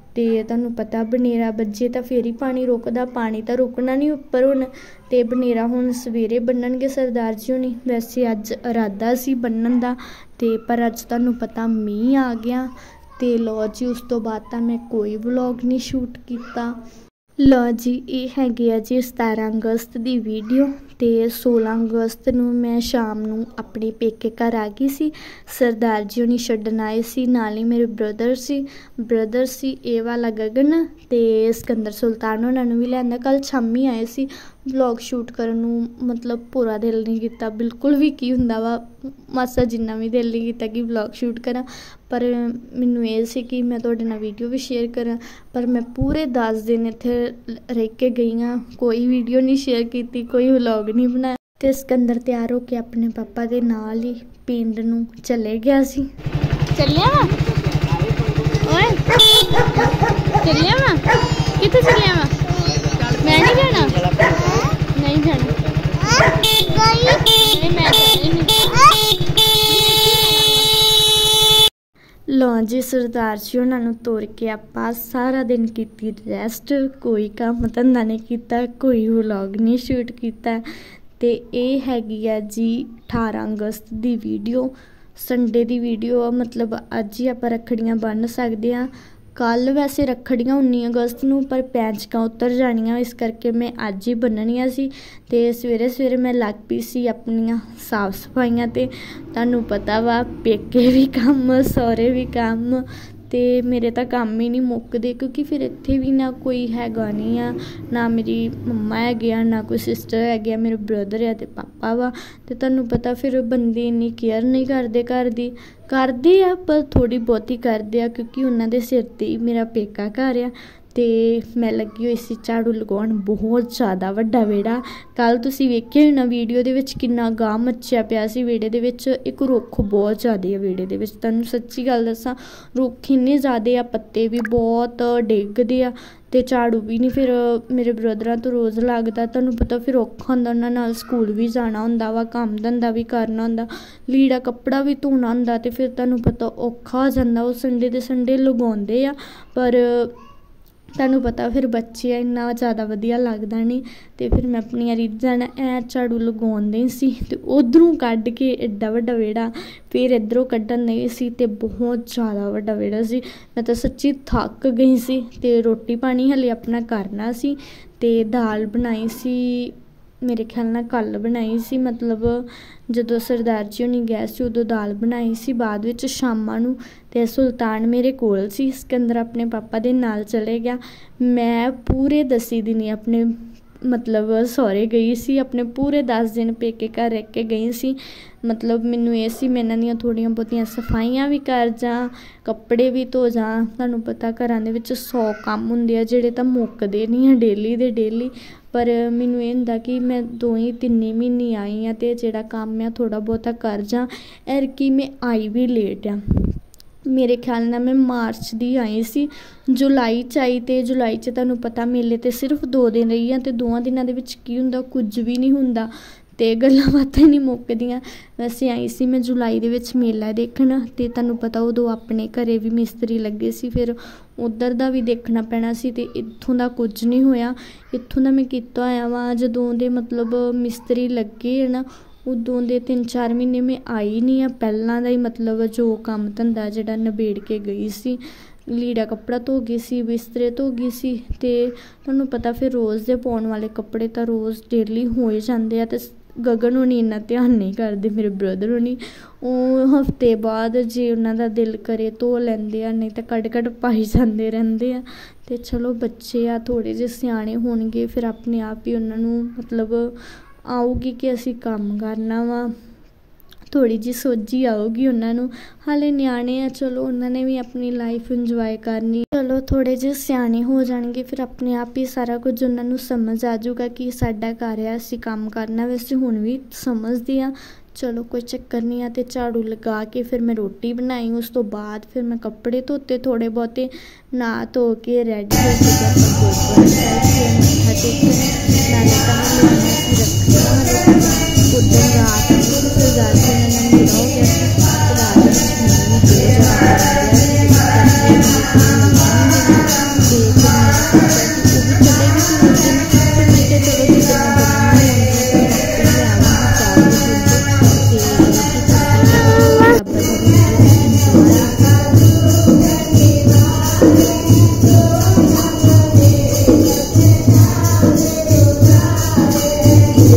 ਤੇ ਤੁਹਾਨੂੰ ਪਤਾ ਬਨੇਰਾ ਵੱਜੇ ਤਾਂ ਫੇਰ ਹੀ ਪਾਣੀ ਰੁਕਦਾ, ਪਾਣੀ ਤਾਂ ਰੁਕਣਾ ਨਹੀਂ ਉੱਪਰ ਹੁਣ। ਤੇ ਬਨੇਰਾ ਹੁਣ ਸਵੇਰੇ ਬੰਨਣਗੇ ਸਰਦਾਰ ਜੀ ਹੋਣੀ। ਵੈਸੇ ਅੱਜ ਇਰਾਦਾ ਸੀ ਬੰਨਣ ਦਾ, ਤੇ ਪਰ ਅੱਜ ਤੁਹਾਨੂੰ ਪਤਾ ਮੀਂਹ ਆ ਗਿਆ। ਤੇ ਲਓ ਜੀ, ਉਸ ਤੋਂ ਬਾਅਦ ਤਾਂ ਮੈਂ ਕੋਈ ਵਲੌਗ ਨਹੀਂ ਸ਼ੂਟ ਕੀਤਾ। ਲਓ ਜੀ, ਇਹ ਹੈਗੀ ਆ ਜੀ 17 ਅਗਸਤ ਦੀ ਵੀਡੀਓ। ਤੇ 16 ਅਗਸਤ ਨੂੰ ਮੈਂ ਸ਼ਾਮ ਨੂੰ ਆਪਣੇ ਪੇਕੇ ਘਰ ਆ ਗਈ ਸੀ। ਸਰਦਾਰ ਜੀ ਹੋਣੀ ਛੱਡਣ ਆਏ ਸੀ, ਨਾਲ ਹੀ ਮੇਰੇ ਬ੍ਰਦਰ ਸੀ ਇਹ ਵਾਲਾ ਗਗਨ, ਤੇ ਸਿਕੰਦਰ ਸੁਲਤਾਨ ਉਹਨਾਂ ਨੂੰ ਵੀ ਲਿਆਂਦਾ। ਕੱਲ੍ਹ ਸ਼ਾਮੀ ਆਏ ਸੀ। ਵਲੌਗ ਸ਼ੂਟ ਕਰਨ ਨੂੰ ਮਤਲਬ ਪੂਰਾ ਦਿਲ ਨਹੀਂ ਕੀਤਾ ਬਿਲਕੁਲ ਵੀ। ਕੀ ਹੁੰਦਾ ਵਾ, ਮਾਸਾ ਜਿੰਨਾ ਵੀ ਦਿਲ ਨਹੀਂ ਕੀਤਾ ਕਿ ਵਲੌਗ ਸ਼ੂਟ ਕਰਾਂ, ਪਰ ਮੈਨੂੰ ਇਹ ਸੀ ਕਿ ਮੈਂ ਤੁਹਾਡੇ ਨਾਲ ਵੀਡੀਓ ਵੀ ਸ਼ੇਅਰ ਕਰਾਂ। ਪਰ ਮੈਂ ਪੂਰੇ 10 ਦਿਨ ਇੱਥੇ ਰਹਿ ਕੇ ਗਈ ਹਾਂ, ਕੋਈ ਵੀਡੀਓ ਨਹੀਂ ਸ਼ੇਅਰ ਕੀਤੀ, ਕੋਈ ਵਲੌਗ ਨਹੀਂ ਬਣਾਇਆ। ਤੇ ਸਿਕੰਦਰ ਤਿਆਰ ਹੋ ਕੇ ਆਪਣੇ ਪਾਪਾ ਦੇ ਨਾਲ ਹੀ ਪਿੰਡ ਨੂੰ ਚਲੇ ਗਿਆ ਸੀ। ਚੱਲਿਆ ਵਾ ਓਏ, ਚੱਲਿਆ ਵਾ ਕਿੱਥੇ ਚੱਲਿਆ ਵਾ? ਮੈਂ ਨਹੀਂ ਜਾਣਾ, ਨਹੀਂ ਜਾਣਾ, ਨਹੀਂ ਮੈਂ ਲਓ ਜੀ, ਸਰਦਾਰ ਜੀ ਉਹਨਾਂ ਨੂੰ ਤੋਰ ਕੇ ਆਪਾਂ ਸਾਰਾ ਦਿਨ ਕੀਤੀ ਰੈਸਟ। ਕੋਈ ਕੰਮ ਧੰਦਾ ਨਹੀਂ ਕੀਤਾ, ਕੋਈ ਵਲੌਗ ਨਹੀਂ ਸ਼ੂਟ ਕੀਤਾ। ਤੇ ਇਹ ਹੈਗੀ ਆ ਜੀ 18 ਅਗਸਤ ਦੀ ਵੀਡੀਓ, ਸੰਡੇ ਦੀ ਵੀਡੀਓ ਆ। ਮਤਲਬ ਅੱਜ ਹੀ ਆਪਾਂ ਰੱਖੜੀਆਂ ਬੰਨ੍ਹ ਸਕਦੇ ਹਾਂ। ਕੱਲ੍ਹ ਵੈਸੇ ਰੱਖੜੀਆਂ 19 ਅਗਸਤ ਨੂੰ, ਪਰ ਪੈਂਚਕਾਂ ਉਤਰ ਜਾਣੀਆਂ, ਇਸ ਕਰਕੇ ਮੈਂ ਅੱਜ ਹੀ ਬੰਨ੍ਹਣੀਆਂ ਸੀ। ਤੇ ਸਵੇਰੇ ਮੈਂ ਲੱਗ ਪਈ ਸੀ ਆਪਣੀਆਂ ਸਾਫ਼ ਸਫਾਈਆਂ। ਤੇ ਤੁਹਾਨੂੰ ਪਤਾ ਵਾ, ਪੇਕੇ ਵੀ ਕੰਮ, ਸਹੁਰੇ ਵੀ ਕੰਮ, ਤੇ ਮੇਰੇ ਤਾਂ ਕੰਮ ਹੀ ਨਹੀਂ ਮੁੱਕਦੇ। ਕਿਉਂਕਿ ਫਿਰ ਇੱਥੇ ਵੀ ਨਾ ਕੋਈ ਹੈਗਾ ਨਹੀਂ ਆ, ਨਾ ਮੇਰੀ ਮੰਮਾ ਹੈਗੇ ਆ, ਨਾ ਕੋਈ ਸਿਸਟਰ ਹੈਗੇ ਆ, ਮੇਰੇ ਬ੍ਰਦਰ ਆ ਤੇ ਪਾਪਾ ਵਾ। ਤੇ ਤੁਹਾਨੂੰ ਪਤਾ ਫਿਰ ਬੰਦੇ ਇੰਨੀ ਕੇਅਰ ਨਹੀਂ ਕਰਦੇ ਘਰ ਦੀ, ਕਰਦੇ ਆ ਪਰ ਥੋੜ੍ਹੀ ਬਹੁਤੀ ਕਰਦੇ ਆ, ਕਿਉਂਕਿ ਉਹਨਾਂ ਦੇ ਸਿਰ 'ਤੇ ਹੀ ਮੇਰਾ ਪੇਕਾ ਘਰ ਆ। ਤੇ ਮੈਂ ਲੱਗੀ ਹੋਈ ਸੀ ਝਾੜੂ ਲਗਾਉਣ। ਬਹੁਤ ਜ਼ਿਆਦਾ ਵੱਡਾ ਵਿਹੜਾ, ਕੱਲ੍ਹ ਤੁਸੀਂ ਵੇਖਿਆ ਹੋਣਾ ਵੀਡੀਓ ਦੇ ਵਿੱਚ ਕਿੰਨਾ ਗਾਹ ਮੱਚਿਆ ਪਿਆ ਸੀ ਵਿਹੜੇ ਦੇ ਵਿੱਚ। ਇੱਕ ਰੁੱਖ ਬਹੁਤ ਜ਼ਿਆਦਾ ਆ ਵਿਹੜੇ ਦੇ ਵਿੱਚ, ਤੁਹਾਨੂੰ ਸੱਚੀ ਗੱਲ ਦੱਸਾਂ, ਰੁੱਖ ਇੰਨੇ ਜ਼ਿਆਦਾ ਆ, ਪੱਤੇ ਵੀ ਬਹੁਤ ਡਿੱਗਦੇ ਆ। ਤੇ ਝਾੜੂ ਵੀ ਨਹੀਂ ਫਿਰ ਮੇਰੇ ਬ੍ਰਦਰਾਂ ਤੋਂ ਰੋਜ਼ ਲੱਗਦਾ। ਤੁਹਾਨੂੰ ਪਤਾ ਫਿਰ ਔਖਾ ਹੁੰਦਾ, ਉਹਨਾਂ ਨਾਲ ਸਕੂਲ ਵੀ ਜਾਣਾ ਹੁੰਦਾ ਵਾ, ਕੰਮ ਧੰਦਾ ਵੀ ਕਰਨਾ ਹੁੰਦਾ, ਲੀੜਾ ਕੱਪੜਾ ਵੀ ਧੋਣਾ ਹੁੰਦਾ। ਤੇ ਫਿਰ ਤੁਹਾਨੂੰ ਪਤਾ ਔਖਾ ਹੋ ਜਾਂਦਾ। ਉਹ ਸੰਡੇ ਦੇ ਸੰਡੇ ਲਗਾਉਂਦੇ ਆ, ਪਰ ਤੁਹਾਨੂੰ ਪਤਾ ਫਿਰ ਬੱਚੇ ਇੰਨਾ ਜ਼ਿਆਦਾ ਵਧੀਆ ਲੱਗਦਾ ਨਹੀਂ। ਤੇ ਫਿਰ ਮੈਂ ਆਪਣੀਆਂ ਰੀਝਾਂ ਨਾਲ ਝਾੜੂ ਲਗਾਉਂਦੀ ਸੀ। ਤੇ ਉੱਧਰੋਂ ਕੱਢ ਕੇ ਐਡਾ ਵੱਡਾ ਵਿਹੜਾ, ਫਿਰ ਇੱਧਰੋਂ ਕੱਢਣ ਨਹੀਂ ਸੀ, ਤੇ ਬਹੁਤ ਜ਼ਿਆਦਾ ਵੱਡਾ ਵਿਹੜਾ ਸੀ। ਮੈਂ ਤਾਂ ਸੱਚੀ ਥੱਕ ਗਈ ਸੀ। ਤੇ ਰੋਟੀ ਪਾਣੀ ਹਲੇ ਆਪਣਾ ਕਰਨਾ ਸੀ। ਤੇ ਦਾਲ ਬਣਾਈ ਸੀ, ਮੇਰੇ ਖਿਆਲ ਨਾਲ ਕੱਲ੍ਹ ਬਣਾਈ ਸੀ, ਮਤਲਬ ਜਦੋਂ ਸਰਦਾਰ ਜੀ ਹੋਣੀ ਗਏ ਸੀ ਉਦੋਂ ਦਾਲ ਬਣਾਈ ਸੀ। ਬਾਅਦ ਵਿੱਚ ਸ਼ਾਮਾਂ ਨੂੰ ਤੇ ਸੁਲਤਾਨ ਮੇਰੇ ਕੋਲ ਸੀ, ਸਿਕੰਦਰ ਆਪਣੇ ਪਾਪਾ ਦੇ ਨਾਲ ਚਲੇ ਗਿਆ। ਮੈਂ ਪੂਰੇ 10 ਦਿਨ ਆਪਣੇ ਮਤਲਬ ਸਹੁਰੇ ਗਈ ਸੀ, ਆਪਣੇ ਪੂਰੇ 10 ਦਿਨ ਪੇਕੇ ਘਰ ਰਹਿ ਕੇ ਗਈ ਸੀ। ਮਤਲਬ ਮੈਨੂੰ ਇਹ ਸੀ ਮੈਂ ਇਹਨਾਂ ਦੀਆਂ ਥੋੜ੍ਹੀਆਂ ਬਹੁਤੀਆਂ ਸਫਾਈਆਂ ਵੀ ਕਰ ਜਾਂ, ਕੱਪੜੇ ਵੀ ਧੋ ਜਾਂ। ਤੁਹਾਨੂੰ ਪਤਾ ਘਰਾਂ ਦੇ ਵਿੱਚ 100 ਕੰਮ ਹੁੰਦੇ ਆ ਜਿਹੜੇ ਤਾਂ ਮੁੱਕਦੇ ਨਹੀਂ ਆ ਡੇਲੀ ਦੇ ਡੇਲੀ। ਪਰ ਮੈਨੂੰ ਇਹ ਹੁੰਦਾ ਕਿ ਮੈਂ 2-3 ਮਹੀਨੇ ਆਈ ਹਾਂ, ਅਤੇ ਜਿਹੜਾ ਕੰਮ ਆ ਥੋੜ੍ਹਾ ਬਹੁਤਾ ਕਰ ਜਾਂ। ਐਰਕੀ ਮੈਂ ਆਈ ਵੀ ਲੇਟ ਆ, ਮੇਰੇ ਖਿਆਲ ਨਾਲ ਮੈਂ ਮਾਰਚ ਦੀ ਆਈ ਸੀ, ਜੁਲਾਈ 'ਚ ਆਈ। ਅਤੇ ਜੁਲਾਈ 'ਚ ਤੁਹਾਨੂੰ ਪਤਾ ਮੇਲੇ 'ਤੇ ਸਿਰਫ 2 ਦਿਨ ਰਹੀ ਹਾਂ, ਅਤੇ 2 ਦਿਨਾਂ ਦੇ ਵਿੱਚ ਕੀ ਹੁੰਦਾ, ਕੁਝ ਵੀ ਨਹੀਂ ਹੁੰਦਾ, ਅਤੇ ਗੱਲਾਂ ਬਾਤਾਂ ਨਹੀਂ ਮੁੱਕਦੀਆਂ। ਵੈਸੇ ਆਈ ਸੀ ਮੈਂ ਜੁਲਾਈ ਦੇ ਵਿੱਚ ਮੇਲਾ ਦੇਖਣ, ਅਤੇ ਤੁਹਾਨੂੰ ਪਤਾ ਉਦੋਂ ਆਪਣੇ ਘਰ ਵੀ ਮਿਸਤਰੀ ਲੱਗੇ ਸੀ, ਫਿਰ ਉੱਧਰ ਦਾ ਵੀ ਦੇਖਣਾ ਪੈਣਾ ਸੀ। ਅਤੇ ਇੱਥੋਂ ਦਾ ਕੁਝ ਨਹੀਂ ਹੋਇਆ। ਇੱਥੋਂ ਦਾ ਮੈਂ ਕੀਤਾ ਹੋਇਆ ਵਾ ਜਦੋਂ ਦੇ ਮਤਲਬ ਮਿਸਤਰੀ ਲੱਗੇ ਹੈ ਨਾ, ਉਦੋਂ ਦੇ 3-4 ਮਹੀਨੇ ਮੈਂ ਆਈ ਨਹੀਂ ਆ। ਪਹਿਲਾਂ ਦਾ ਹੀ ਮਤਲਬ ਜੋ ਕੰਮ ਧੰਦਾ ਜਿਹੜਾ ਨਿਬੇੜ ਕੇ ਗਈ ਸੀ, ਲੀੜਾ ਕੱਪੜਾ ਧੋ ਗਈ ਸੀ, ਬਿਸਤਰੇ ਧੋ ਗਈ ਸੀ। ਅਤੇ ਤੁਹਾਨੂੰ ਪਤਾ ਫਿਰ ਰੋਜ਼ ਦੇ ਪਾਉਣ ਵਾਲੇ ਕੱਪੜੇ ਤਾਂ ਰੋਜ਼ ਡੇਲੀ ਹੋ ਜਾਂਦੇ ਆ। ਅਤੇ ਗਗਨ ਹੋਣੀ ਇੰਨਾ ਧਿਆਨ ਨਹੀਂ ਕਰਦੇ, ਮੇਰੇ ਬ੍ਰਦਰ ਹੋਣੀ, ਉਹ ਹਫ਼ਤੇ ਬਾਅਦ ਜੇ ਉਹਨਾਂ ਦਾ ਦਿਲ ਕਰੇ ਧੋ ਲੈਂਦੇ ਆ, ਨਹੀਂ ਤਾਂ ਕੱਢ ਪਾਈ ਜਾਂਦੇ ਰਹਿੰਦੇ ਆ। ਅਤੇ ਚਲੋ ਬੱਚੇ ਆ, ਥੋੜ੍ਹੇ ਜਿਹੇ ਸਿਆਣੇ ਹੋਣਗੇ ਫਿਰ ਆਪਣੇ ਆਪ ਹੀ ਉਹਨਾਂ ਨੂੰ ਮਤਲਬ ਆਊਗੀ ਕਿ ਅਸੀਂ ਕੰਮ ਕਰਨਾ ਵਾ, ਥੋੜ੍ਹੀ ਜਿਹੀ ਸੋਝੀ ਆਊਗੀ ਉਹਨਾਂ ਨੂੰ। ਹਾਲੇ ਨਿਆਣੇ ਆ, ਚਲੋ ਉਹਨਾਂ ਨੇ ਵੀ ਆਪਣੀ ਲਾਈਫ ਇੰਜੋਏ ਕਰਨੀ। ਚਲੋ ਥੋੜ੍ਹੇ ਜਿਹੇ ਸਿਆਣੇ ਹੋ ਜਾਣਗੇ, ਫਿਰ ਆਪਣੇ ਆਪ ਹੀ ਸਾਰਾ ਕੁਝ ਉਹਨਾਂ ਨੂੰ ਸਮਝ ਆ ਜਾਊਗਾ ਕਿ ਸਾਡਾ ਘਰ ਆ, ਅਸੀਂ ਕੰਮ ਕਰਨਾ। ਵੈਸੇ ਹੁਣ ਵੀ ਸਮਝਦੇ ਆ, ਚਲੋ ਕੋਈ ਚੱਕਰ ਨਹੀਂ ਆ। ਅਤੇ ਝਾੜੂ ਲਗਾ ਕੇ ਫਿਰ ਮੈਂ ਰੋਟੀ ਬਣਾਈ। ਉਸ ਤੋਂ ਬਾਅਦ ਫਿਰ ਮੈਂ ਕੱਪੜੇ ਧੋਤੇ ਥੋੜ੍ਹੇ ਬਹੁਤੇ, ਨਹਾ ਧੋ ਕੇ ਰੈਡੀ ਹੋ ਕੇ ਆਪਾਂ ਗੁਰਦੁਆਰਾ ਸਾਹਿਬ ਮੱਥਾ ਟੇਕਣ। ਨਾਲੇ ਤਾਂ ਮੈਂ ਲਿਆਉਣਾ ਸੀ ਰੱਖੜੀਆਂ, ਉੱਦਣ ਰਾਤ ਨੂੰ ਸਰਦਾਰ ਜੀ ਨਾਲ ਮੇਰਾ ਹੋ ਗਿਆ ਸੀ। ਰਾਤ ਵਿੱਚ ਮੈਨੂੰ ਬਹੁਤ ਜ਼ਿਆਦਾ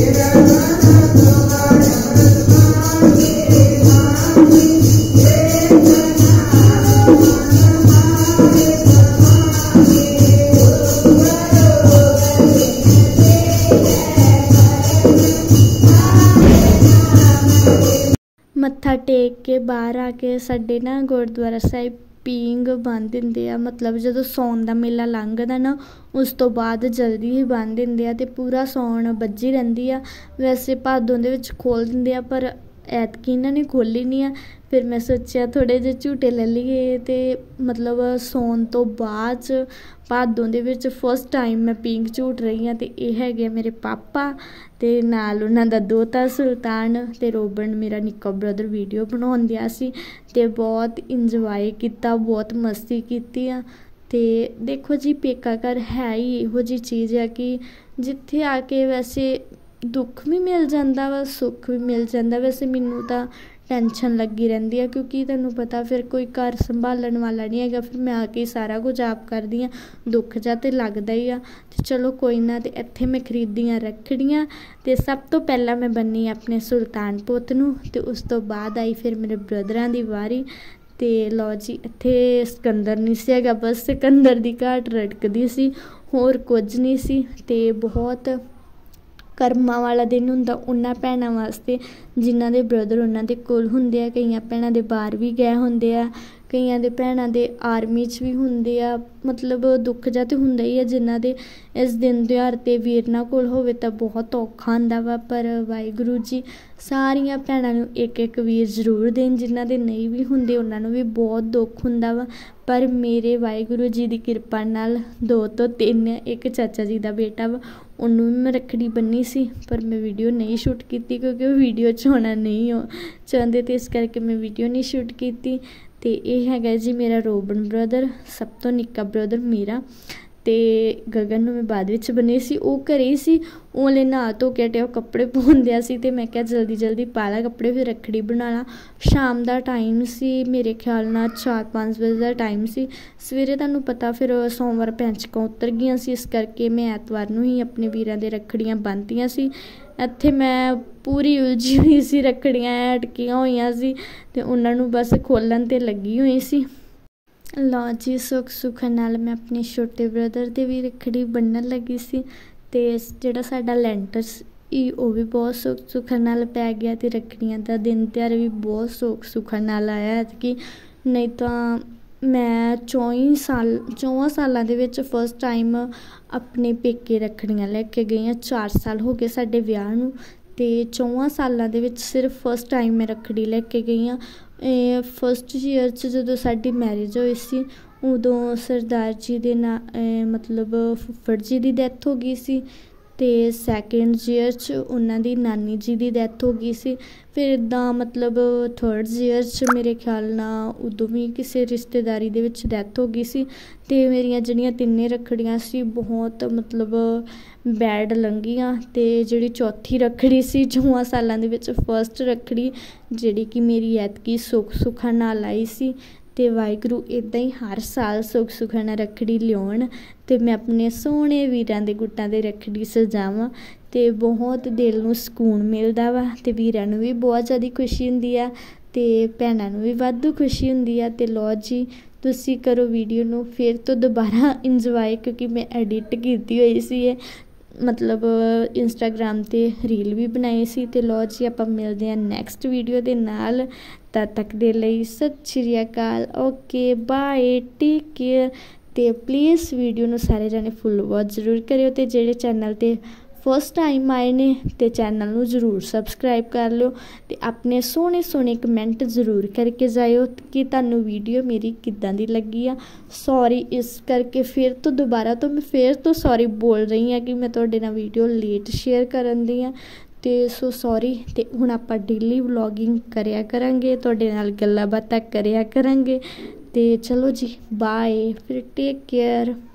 ਮੱਥਾ ਟੇਕ ਕੇ ਬਾਹਰ ਆ ਕੇ ਸਾਡੇ ਨਾ ਗੁਰਦੁਆਰਾ ਸਾਹਿਬ ਪੀਂਘ ਬੰਨ੍ਹ ਦਿੰਦੇ ਆ। ਮਤਲਬ ਜਦੋਂ ਸਾਉਣ ਦਾ ਮੇਲਾ ਲੰਘਦਾ ਨਾ ਉਸ ਤੋਂ ਬਾਅਦ ਜਲਦੀ ਹੀ ਬੰਨ੍ਹ ਦਿੰਦੇ ਆ ਤੇ ਪੂਰਾ ਸਾਉਣ ਵੱਜੀ ਰਹਿੰਦੀ ਆ। ਵੈਸੇ ਭਾਦੋਂ ਦੇ ਵਿੱਚ ਖੋਲ੍ਹ ਦਿੰਦੇ ਆ ਪਰ ਐਤਕੀ ਇਹਨਾਂ ਨੇ ਖੋਲ੍ਹੀ ਨਹੀਂ ਆ। ਫਿਰ ਮੈਂ ਸੋਚਿਆ ਥੋੜ੍ਹੇ ਜਿਹੇ ਝੂਟੇ ਲੈ ਲਈਏ ਤੇ ਮਤਲਬ ਸਾਉਣ ਤੋਂ ਬਾਅਦ 'ਚ ਭਾਦੋਂ ਦੇ ਵਿੱਚ ਫਸਟ ਟਾਈਮ ਮੈਂ ਪੀਂਘ ਝੂਟ ਰਹੀ ਹਾਂ। ਤੇ ਇਹ ਹੈਗੇ ਮੇਰੇ ਪਾਪਾ ਤੇ ਨਾਲ ਉਹਨਾਂ ਦਾ ਦੋਤਾ ਸੁਲਤਾਨ ਤੇ ਰੋਬਨ ਮੇਰਾ ਨਿੱਕਾ ਬ੍ਰਦਰ ਵੀਡੀਓ ਬਣਾਉਣ ਦਿਆ ਸੀ ਤੇ ਬਹੁਤ ਇੰਜੋਏ ਕੀਤਾ, ਬਹੁਤ ਮਸਤੀ ਕੀਤੀ ਆ। ਤੇ ਦੇਖੋ ਜੀ ਪੇਕਾ ਘਰ ਹੈ ਹੀ ਇਹੋ ਜਿਹੀ ਚੀਜ਼ ਆ ਕਿ ਜਿੱਥੇ ਆ ਕੇ ਵੈਸੇ ਦੁੱਖ ਵੀ ਮਿਲ ਜਾਂਦਾ ਵਾ, ਸੁੱਖ ਵੀ ਮਿਲ ਜਾਂਦਾ। ਵੈਸੇ ਮੈਨੂੰ ਤਾਂ ਟੈਨਸ਼ਨ ਲੱਗੀ ਰਹਿੰਦੀ ਆ ਕਿਉਂਕਿ ਤੁਹਾਨੂੰ ਪਤਾ ਫਿਰ ਕੋਈ ਘਰ ਸੰਭਾਲਣ ਵਾਲਾ ਨਹੀਂ ਹੈਗਾ। ਫਿਰ ਮੈਂ ਆ ਕੇ ਸਾਰਾ ਕੁਝ ਆਪ ਕਰਦੀ ਹਾਂ, ਦੁੱਖ ਜਿਹਾ ਤਾਂ ਲੱਗਦਾ ਹੀ ਆ। ਅਤੇ ਚਲੋ ਕੋਈ ਨਾ। ਅਤੇ ਇੱਥੇ ਮੈਂ ਖਰੀਦੀਆਂ ਰੱਖੜੀਆਂ ਅਤੇ ਸਭ ਤੋਂ ਪਹਿਲਾਂ ਮੈਂ ਬੰਨੀ ਆਪਣੇ ਸੁਲਤਾਨ ਪੁੱਤ ਨੂੰ ਅਤੇ ਉਸ ਤੋਂ ਬਾਅਦ ਆਈ ਫਿਰ ਮੇਰੇ ਬ੍ਰਦਰਾਂ ਦੀ ਵਾਰੀ। ਅਤੇ ਲਓ ਜੀ ਇੱਥੇ ਸਿਕੰਦਰ ਨਹੀਂ ਸੀ ਹੈਗਾ, ਬਸ ਸਿਕੰਦਰ ਦੀ ਘਾਟ ਰੜਕਦੀ ਸੀ, ਹੋਰ ਕੁਝ ਨਹੀਂ ਸੀ। ਅਤੇ ਬਹੁਤ ਕਰਮਾਂ ਵਾਲਾ ਦਿਨ ਹੁੰਦਾ ਉਹਨਾਂ ਭੈਣਾਂ ਵਾਸਤੇ ਜਿਨ੍ਹਾਂ ਦੇ ਬ੍ਰਦਰ ਉਹਨਾਂ ਦੇ ਕੋਲ ਹੁੰਦੇ ਆ। ਕਈਆਂ ਭੈਣਾਂ ਦੇ ਬਾਹਰ ਵੀ ਗਏ ਹੁੰਦੇ ਆ, ਕਈਆਂ ਦੇ ਭੈਣਾਂ ਦੇ ਆਰਮੀ 'ਚ ਵੀ ਹੁੰਦੇ ਆ। ਮਤਲਬ ਦੁੱਖ ਜਿਹਾ ਤਾਂ ਹੁੰਦਾ ਹੀ ਆ। ਜਿਨ੍ਹਾਂ ਦੇ ਇਸ ਦਿਨ ਤਿਉਹਾਰ 'ਤੇ ਵੀਰ ਨਾ ਕੋਲ ਹੋਵੇ ਤਾਂ ਬਹੁਤ ਔਖਾ ਹੁੰਦਾ ਵਾ। ਪਰ ਵਾਹਿਗੁਰੂ ਜੀ ਸਾਰੀਆਂ ਭੈਣਾਂ ਨੂੰ ਇੱਕ ਇੱਕ ਵੀਰ ਜ਼ਰੂਰ ਦੇਣ। ਜਿਨ੍ਹਾਂ ਦੇ ਨਹੀਂ ਵੀ ਹੁੰਦੇ ਉਹਨਾਂ ਨੂੰ ਵੀ ਬਹੁਤ ਦੁੱਖ ਹੁੰਦਾ ਵਾ। ਪਰ ਮੇਰੇ ਵਾਹਿਗੁਰੂ ਜੀ ਦੀ ਕਿਰਪਾ ਨਾਲ 2 ਤੋਂ 3 ਇੱਕ ਚਾਚਾ ਜੀ ਦਾ ਬੇਟਾ ਵਾ, ਉਹਨੂੰ ਵੀ ਮੈਂ ਰੱਖੜੀ ਬੰਨ੍ਹੀ ਸੀ। ਪਰ ਮੈਂ ਵੀਡੀਓ ਨਹੀਂ ਸ਼ੂਟ ਕੀਤੀ ਕਿਉਂਕਿ ਉਹ ਵੀਡੀਓ 'ਚ ਹੋਣਾ ਨਹੀਂ ਚਾਹੁੰਦੇ ਅਤੇ ਇਸ ਕਰਕੇ ਮੈਂ ਵੀਡੀਓ ਨਹੀਂ ਸ਼ੂਟ ਕੀਤੀ। ਅਤੇ ਇਹ ਹੈਗਾ ਜੀ ਮੇਰਾ ਰੋਬਨ ਬ੍ਰਦਰ, ਸਭ ਤੋਂ ਨਿੱਕਾ ਬ੍ਰਦਰ ਮੇਰਾ। ਅਤੇ ਗਗਨ ਨੂੰ ਮੈਂ ਬਾਅਦ ਵਿੱਚ ਬੰਨੇ ਸੀ, ਉਹ ਘਰੇ ਹੀ ਸੀ। ਉਹ ਹਲੇ ਨਹਾ ਧੋ ਕੇ ਹਟਿਆ, ਉਹ ਕੱਪੜੇ ਪਾਉਣ ਦਿਆ ਸੀ ਅਤੇ ਮੈਂ ਕਿਹਾ ਜਲਦੀ ਜਲਦੀ ਪਾ ਲਾ ਕੱਪੜੇ ਫਿਰ ਰੱਖੜੀ ਬਣਾ ਲਾ। ਸ਼ਾਮ ਦਾ ਟਾਈਮ ਸੀ, ਮੇਰੇ ਖਿਆਲ ਨਾਲ 4-5 ਵਜੇ ਦਾ ਟਾਈਮ ਸੀ। ਸਵੇਰੇ ਤੁਹਾਨੂੰ ਪਤਾ ਫਿਰ ਸੋਮਵਾਰ ਪੈਂਚਕਾਂ ਉਤਰ ਗਈਆਂ ਸੀ, ਇਸ ਕਰਕੇ ਮੈਂ ਐਤਵਾਰ ਨੂੰ ਹੀ ਆਪਣੇ ਵੀਰਾਂ ਦੇ ਰੱਖੜੀਆਂ ਬੰਨ੍ਹਤੀਆਂ ਸੀ। ਇੱਥੇ ਮੈਂ ਪੂਰੀ ਉਲਝੀ ਹੋਈ ਸੀ, ਰੱਖੜੀਆਂ ਅਟਕੀਆਂ ਹੋਈਆਂ ਸੀ ਅਤੇ ਉਹਨਾਂ ਨੂੰ ਬਸ ਖੋਲ੍ਹਣ 'ਤੇ ਲੱਗੀ ਹੋਈ ਸੀ। ਲਓ ਜੀ ਸੁੱਖ ਨਾਲ ਮੈਂ ਆਪਣੇ ਛੋਟੇ ਬ੍ਰਦਰ ਦੇ ਵੀ ਰੱਖੜੀ ਬੰਨ੍ਹਣ ਲੱਗੀ ਸੀ। ਅਤੇ ਜਿਹੜਾ ਸਾਡਾ ਲੈਂਟਰ ਸੀ ਉਹ ਵੀ ਬਹੁਤ ਸੁੱਖ ਨਾਲ ਪੈ ਗਿਆ ਅਤੇ ਰੱਖੜੀਆਂ ਦਾ ਦਿਨ ਤਿਉਹਾਰ ਵੀ ਬਹੁਤ ਸੁੱਖ ਨਾਲ ਆਇਆ। ਐਤਕੀ ਨਹੀਂ ਤਾਂ ਮੈਂ 4 ਸਾਲਾਂ ਦੇ ਵਿੱਚ ਫਸਟ ਟਾਈਮ ਆਪਣੇ ਪੇਕੇ ਰੱਖੜੀਆਂ ਲੈ ਕੇ ਗਈ ਹਾਂ। 4 ਸਾਲ ਹੋ ਗਏ ਸਾਡੇ ਵਿਆਹ ਨੂੰ ਅਤੇ 4 ਸਾਲਾਂ ਦੇ ਵਿੱਚ ਸਿਰਫ ਫਸਟ ਟਾਈਮ ਮੈਂ ਰੱਖੜੀ ਲੈ ਕੇ ਗਈ ਹਾਂ। ਫਸਟ ਈਅਰ 'ਚ ਜਦੋਂ ਸਾਡੀ ਮੈਰਿਜ ਹੋਈ ਸੀ ਉਦੋਂ ਸਰਦਾਰ ਜੀ ਦੇ ਮਤਲਬ ਫੁੱਫੜ ਜੀ ਦੀ ਡੈਥ ਹੋ ਗਈ ਸੀ ਅਤੇ ਸੈਕਿੰਡ ਈਅਰ 'ਚ ਉਹਨਾਂ ਦੀ ਨਾਨੀ ਜੀ ਦੀ ਡੈਥ ਹੋ ਗਈ ਸੀ। ਫਿਰ ਇੱਦਾਂ ਮਤਲਬ ਥਰਡ ਈਅਰ 'ਚ ਮੇਰੇ ਖਿਆਲ ਨਾਲ ਉਦੋਂ ਵੀ ਕਿਸੇ ਰਿਸ਼ਤੇਦਾਰੀ ਦੇ ਵਿੱਚ ਡੈਥ ਹੋ ਗਈ ਸੀ। ਅਤੇ ਮੇਰੀਆਂ ਜਿਹੜੀਆਂ 3 ਰੱਖੜੀਆਂ ਸੀ ਬਹੁਤ ਮਤਲਬ ਬੈਡ ਲੰਘੀਆਂ। ਅਤੇ ਜਿਹੜੀ ਚੌਥੀ ਰੱਖੜੀ ਸੀ 4 ਸਾਲਾਂ ਦੇ ਵਿੱਚ ਫਸਟ ਰੱਖੜੀ ਜਿਹੜੀ ਕਿ ਮੇਰੀ ਐਤਕੀ ਸੁੱਖਾਂ ਨਾਲ ਆਈ ਸੀ। ਅਤੇ ਵਾਹਿਗੁਰੂ ਇੱਦਾਂ ਹੀ ਹਰ ਸਾਲ ਸੁੱਖਾਂ ਨਾਲ ਰੱਖੜੀ ਲਿਆਉਣ ਅਤੇ ਮੈਂ ਆਪਣੇ ਸੋਹਣੇ ਵੀਰਾਂ ਦੇ ਗੁੱਟਾਂ 'ਤੇ ਰੱਖੜੀ ਸਜਾਵਾਂ ਅਤੇ ਬਹੁਤ ਦਿਲ ਨੂੰ ਸਕੂਨ ਮਿਲਦਾ ਵਾ। ਅਤੇ ਵੀਰਾਂ ਨੂੰ ਵੀ ਬਹੁਤ ਜ਼ਿਆਦਾ ਖੁਸ਼ੀ ਹੁੰਦੀ ਆ ਅਤੇ ਭੈਣਾਂ ਨੂੰ ਵੀ ਵਾਧੂ ਖੁਸ਼ੀ ਹੁੰਦੀ ਆ। ਅਤੇ ਲਓ ਜੀ ਤੁਸੀਂ ਕਰੋ ਵੀਡੀਓ ਨੂੰ ਫਿਰ ਤੋਂ ਦੁਬਾਰਾ ਇੰਜੋਏ ਕਿਉਂਕਿ ਮੈਂ ਐਡਿਟ ਕੀਤੀ ਹੋਈ ਸੀ ਇਹ ਮਤਲਬ ਇੰਸਟਾਗ੍ਰਾਮ 'ਤੇ ਰੀਲ ਵੀ ਬਣਾਈ ਸੀ। ਅਤੇ ਲਓ ਜੀ ਆਪਾਂ ਮਿਲਦੇ ਹਾਂ ਨੈਕਸਟ ਵੀਡੀਓ ਦੇ ਨਾਲ। ਤਦ ਤੱਕ ਦੇ ਲਈ Sat Sri Akal, okay bye, take care. ਅਤੇ ਪਲੀਜ਼ ਵੀਡੀਓ ਨੂੰ ਸਾਰੇ ਜਾਣੇ ਫੁੱਲ ਵਾਚ ਜ਼ਰੂਰ ਕਰਿਓ ਅਤੇ ਜਿਹੜੇ ਚੈਨਲ 'ਤੇ ਫਸਟ ਟਾਈਮ ਆਏ ਨੇ ਅਤੇ ਚੈਨਲ ਨੂੰ ਜ਼ਰੂਰ ਸਬਸਕ੍ਰਾਈਬ ਕਰ ਲਿਓ ਅਤੇ ਆਪਣੇ ਸੋਹਣੇ ਕਮੈਂਟ ਜ਼ਰੂਰ ਕਰਕੇ ਜਾਇਓ ਕਿ ਤੁਹਾਨੂੰ ਵੀਡੀਓ ਮੇਰੀ ਕਿੱਦਾਂ ਦੀ ਲੱਗੀ ਆ। ਸੌਰੀ ਇਸ ਕਰਕੇ ਫਿਰ ਤੋਂ ਦੁਬਾਰਾ ਤੋਂ ਮੈਂ ਫਿਰ ਤੋਂ ਸੌਰੀ ਬੋਲ ਰਹੀ ਹਾਂ ਕਿ ਮੈਂ ਤੁਹਾਡੇ ਨਾਲ ਵੀਡੀਓ ਲੇਟ ਸ਼ੇਅਰ ਕਰਨ ਦੀ ਹਾਂ ਅਤੇ ਸੋ ਸੌਰੀ। ਅਤੇ ਹੁਣ ਆਪਾਂ ਡੇਲੀ ਵਲੋਗਿੰਗ ਕਰਿਆ ਕਰਾਂਗੇ, ਤੁਹਾਡੇ ਨਾਲ ਗੱਲਾਂ ਬਾਤਾਂ ਕਰਿਆ ਕਰਾਂਗੇ। ਅਤੇ ਚਲੋ ਜੀ ਬਾਏ, ਫਿਰ ਟੇਕ ਕੇਅਰ।